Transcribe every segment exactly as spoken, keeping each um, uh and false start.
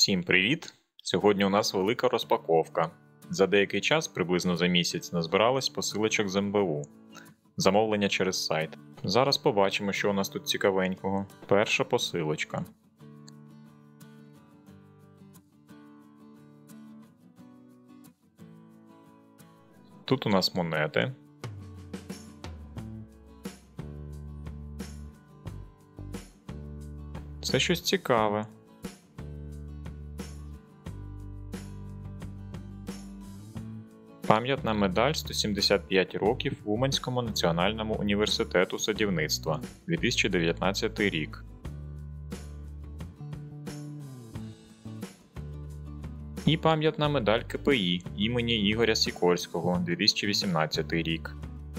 Усім привіт! Сьогодні у нас велика розпаковка. За деякий час, приблизно за місяць, назбиралось посилочок з ем бе у. Замовлення через сайт. Зараз побачимо, що у нас тут цікавенького. Перша посилочка. Тут у нас монети. Це щось цікаве. Пам'ятна медаль сто сімдесят п'ять років Уманському національному університету садівництва, дві тисячі дев'ятнадцятий рік. І пам'ятна медаль ка пе і імені Ігоря Сікорського, дві тисячі вісімнадцятий рік.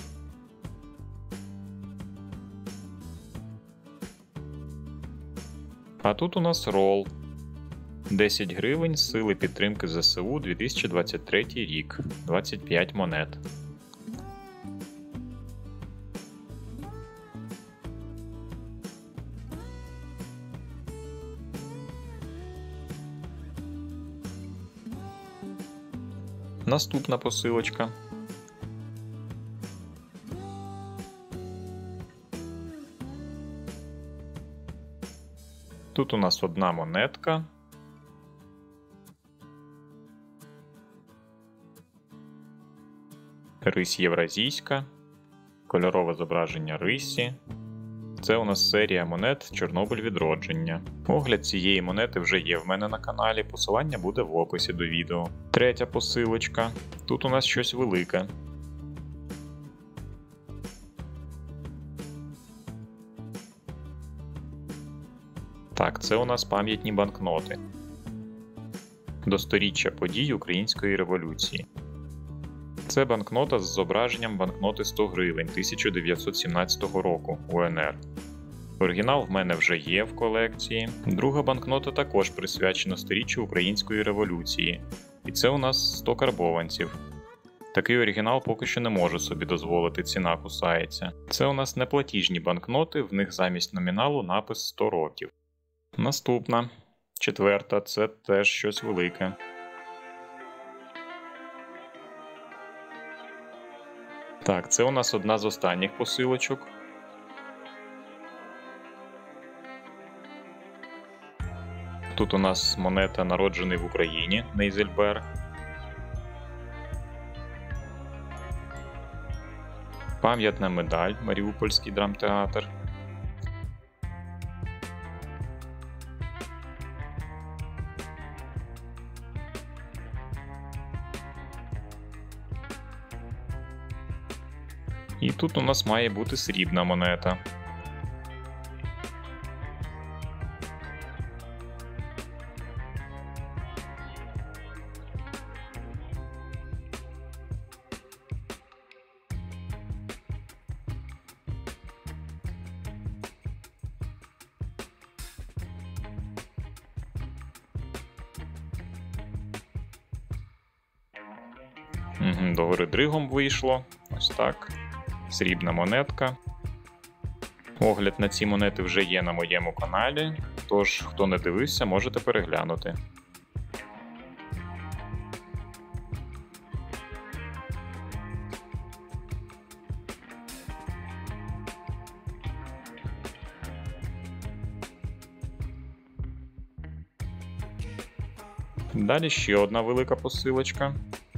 А тут у нас рол. десять гривень Сили підтримки зе се у, дві тисячі двадцять третій рік. двадцять п'ять монет. Наступна посилочка. Тут у нас одна монетка. Рись євразійська. Кольорове зображення рисі. Це у нас серія монет Чорнобиль відродження. Огляд цієї монети вже є в мене на каналі, посилання буде в описі до відео. Третя посилочка. Тут у нас щось велике. Так, це у нас пам'ятні банкноти. До сторіччя подій Української революції. Це банкнота з зображенням банкноти сто гривень тисяча дев'ятсот сімнадцятого року у ен ер. Оригінал в мене вже є в колекції. Друга банкнота також присвячена сторіччю Української революції. І це у нас сто карбованців. Такий оригінал поки що не можу собі дозволити, ціна кусається. Це у нас неплатіжні банкноти, в них замість номіналу напис сто років. Наступна, четверта, це теж щось велике. Так, це у нас одна з останніх посилочок. Тут у нас монета «Народжений в Україні» Нейзельбер. Пам'ятна медаль Маріупольський драмтеатр. І тут у нас має бути срібна монета. Угу, догори дригом вийшло. Ось так. Срібна монетка. Огляд на ці монети вже є на моєму каналі, тож, хто не дивився, можете переглянути. Далі ще одна велика посилочка.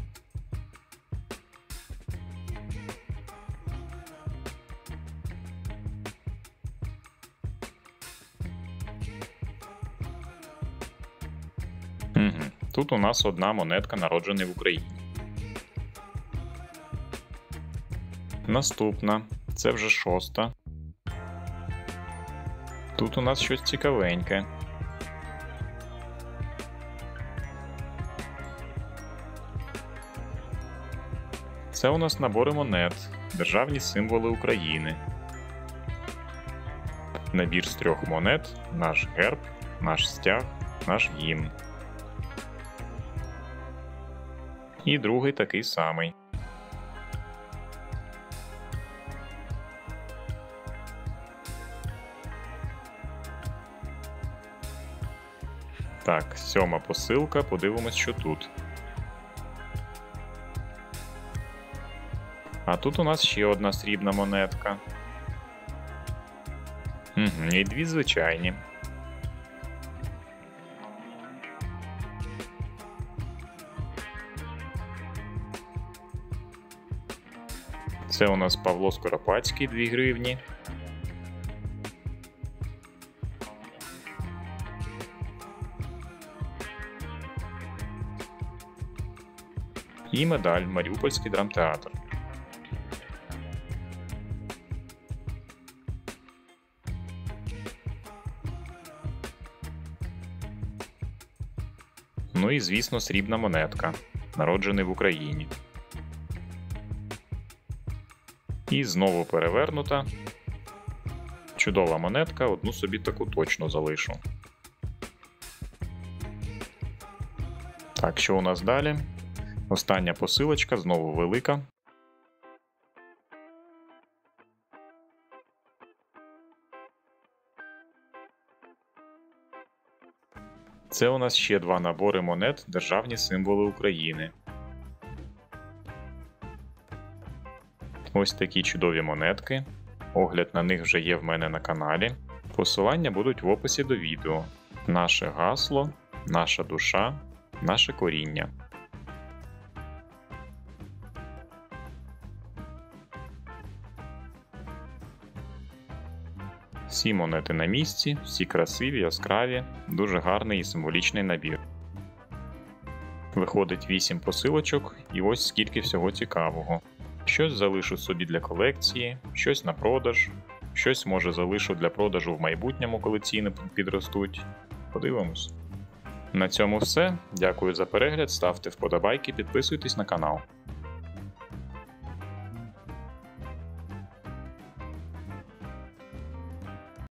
Угу. Тут у нас одна монетка «Народжений в Україні». Наступна, це вже шоста. Тут у нас щось цікавеньке. Це у нас набори монет, державні символи України. Набір з трьох монет, наш герб, наш стяг, наш гімн. І другий такий самий. Так, сьома посилка, подивимось, що тут. А тут у нас ще одна срібна монетка. Угу, і дві звичайні. Це у нас Павло Скоропадський, дві гривні. І медаль Маріупольський драмтеатр. Ну і, звісно, срібна монетка, народжений в Україні. І знову перевернута. Чудова монетка, одну собі таку точно залишу. Так, що у нас далі? Остання посилочка, знову велика. Це у нас ще два набори монет «Державні символи України». Ось такі чудові монетки. Огляд на них вже є в мене на каналі. Посилання будуть в описі до відео. Наше гасло, наша душа, наше коріння. Всі монети на місці, всі красиві, яскраві, дуже гарний і символічний набір. Виходить вісім посилочок і ось скільки всього цікавого. Щось залишу собі для колекції, щось на продаж, щось може залишу для продажу в майбутньому, коли ціни підростуть. Подивимось. На цьому все. Дякую за перегляд, ставте вподобайки, підписуйтесь на канал.